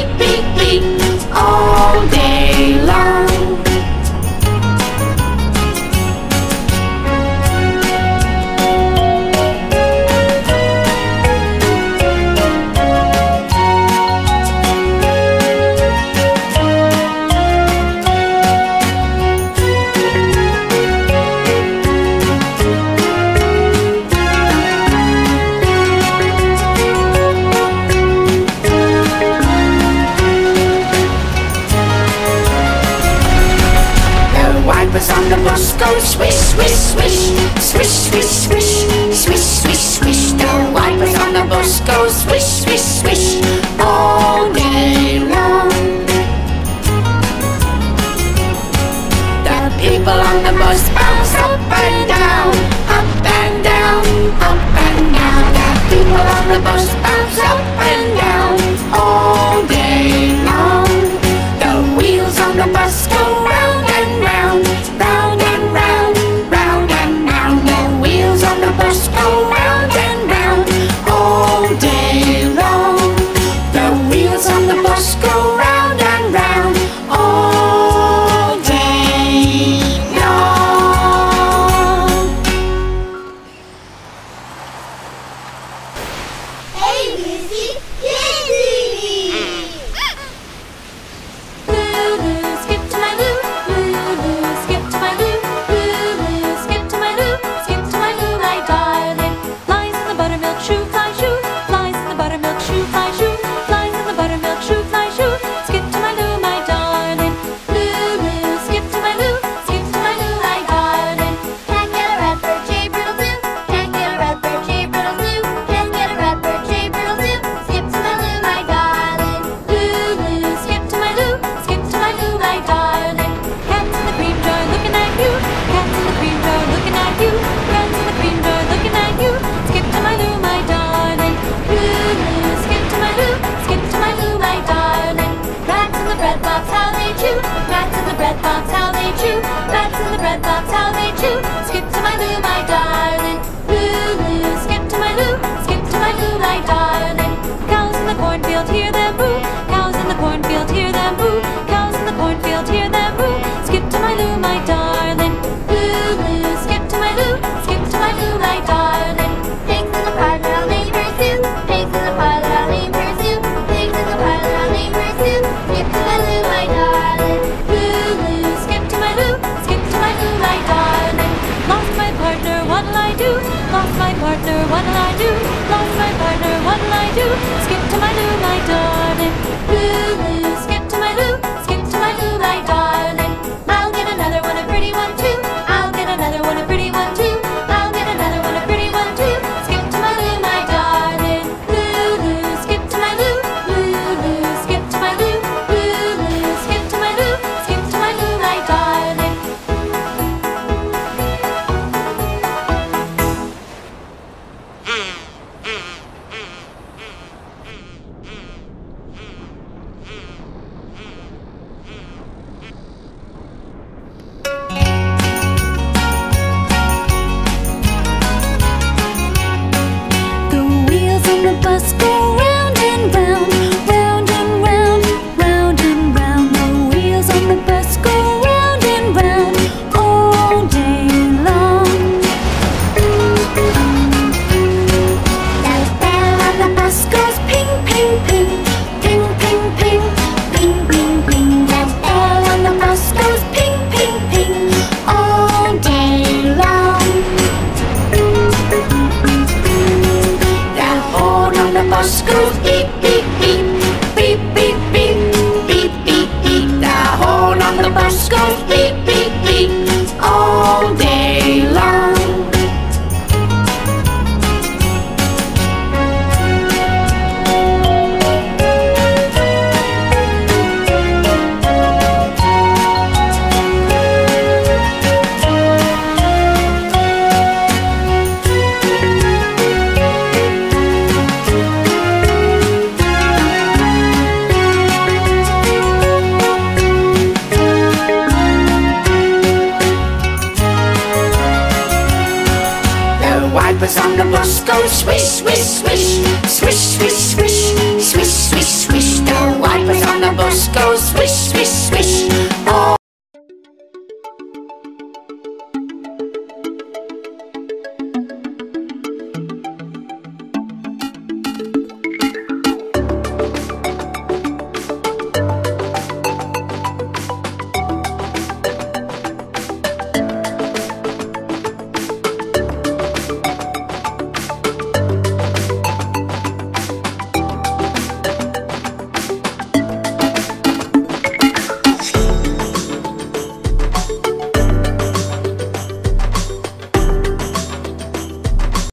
beep, beep, beep all day long. On the bus go swish, swish, swish, swish, swish, swish, swish, swish, swish. The wipers on the bus go swish, swish, swish all day long. The people on the bus bounce up and down, up and down, up and down. The people on the bus bounce up and down all day long. The wheels on the bus go round and round, round and round, round and round. The wheels on the bus go round and round all day long. The wheels on the bus go round and round all day long. Hey, Lizzie, Lizzie! Lulu, skip to my Lou. Lulu, skip to my Lou. Lulu, skip to my Lou. Skip to my Lou, my darling. Flies in the buttermilk shoe, fly shoe. Flies in the buttermilk shoe, fly shoe. Flies in the buttermilk shoe, fly shoe. Skip to my Lou, my darling. Lulu, skip to my Lou. Skip to my Lou, my darling. Can't get a red bird, J. Brittle Zoo. Can't get a red bird, J. Brittle Zoo. Can't get a red bird, J. Brittle Zoo. Skip to my Lou, my darling. Lulu, skip to my Lou. Skip to my Lou, my darling. Cats in the cream jar looking at you. Cats in the cream jar looking at you. Cats in the cream jar looking at you. Skip to my Lou, my darling. Lulu, skip to my Lou. Skip to my Lou, my darling. Rats in the bread box, how they chew. Rats in the bread box, how they chew. Rats in the bread box, how they chew. Skip to my Lou, my darling. Lulu, skip to my Lou. Skip to my Lou, my darling. Cows in the cornfield, hear them moo. Cows in the cornfield, hear them moo. Cows in the cornfield, hear them moo. Skip to my Lou, my darling. Lulu, skip to my Lou. Skip to my Lou, my darling. Pigs in the parlor, I'll name her Sue. Pigs in the parlor, I'll name her Sue. Pigs in the parlor, I'll name her Sue. Skip to my Lou, my darling. Lulu, skip to my Lou. Skip to my Lou, my darling. Lost my partner, what'll I do? Lost my partner, what'll I do? Lost my partner, what'll I do? Skip to my Lou, my darling. Lulu, skip to my Lou. Skip to my Lou, my darling. I'll get another one, a pretty one too. I'll get another one, a pretty one too. I'll get another one, a pretty one too. Skip to my Lou, my darling. Lulu, skip to my Lou. Lulu, skip to my Lou. Lulu, skip to my Lou. Skip to my Lou, my darling. The wheels on the bus go round and round, round and round, round and round. The wheels on the bus go round and round all day long. The bell on the bus goes ping, ping, ping, ping, ping, ping, ping, ping, ping. The bell on the bus goes ping, ping, ping all day long. The horn on the bus goes beep, beep, beep, beep, beep, beep, beep, beep, beep. The horn on the bus goes beep, beep, beep all day long. Wipers on the bus go swish, swish, swish, swish, swish, swish, swish, swish, swish. The wipers the bus goes swish, swish, swish. Oh.